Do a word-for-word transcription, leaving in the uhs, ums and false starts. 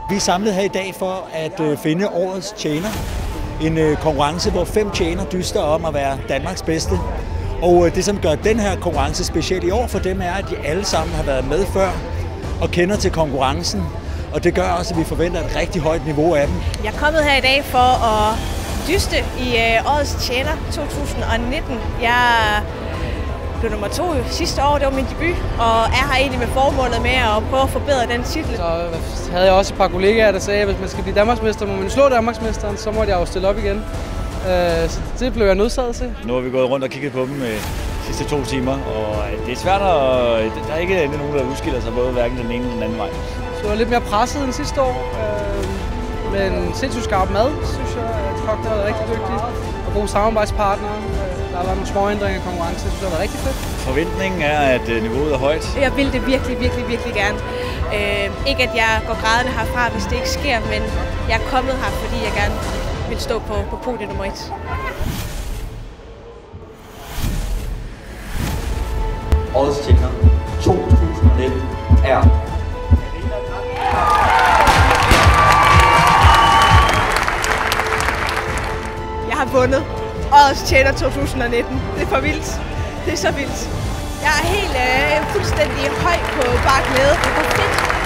Vi er samlet her i dag for at øh, finde årets tjener. En øh, konkurrence, hvor fem tjener dyster om at være Danmarks bedste. Og øh, det, som gør den her konkurrence speciel i år for dem, er, at de alle sammen har været med før og kender til konkurrencen. Og det gør også, at vi forventer et rigtig højt niveau af dem. Jeg er kommet her i dag for at dyste i øh, årets tjener to tusind nitten. Jeg blev nummer to sidste år, det var min debut, og er her egentlig med formålet med at prøve at forbedre den titel. Så havde jeg også et par kollegaer, der sagde, at hvis man skal blive Danmarksmester, må man slå Danmarksmesteren, så måtte jeg jo stille op igen. Så det blev jeg nødsaget til. Nu har vi gået rundt og kigget på dem de sidste to timer, og det er svært at... Der er ikke nogen, der udskiller sig både hverken den ene eller den anden vej. Så jeg var lidt mere presset end sidste år, men sindssygt skarp mad, synes jeg. Kokken har været rigtig dygtig, og gode samarbejdspartnere. Der har været nogle små ændringer i konkurrencen, det synes jeg har været rigtig fedt. Forventningen er, at niveauet er højt. Jeg vil det virkelig, virkelig, virkelig gerne. Øh, ikke at jeg går grædende herfra, hvis det ikke sker, men jeg er kommet her, fordi jeg gerne vil stå på, på podium nummer et. Årets tjener to tusind nitten er... Jeg har vundet Årets tjener to tusind nitten. Det er for vildt. Det er så vildt. Jeg er helt øh, fuldstændig høj på bare glæde. Det er for fedt.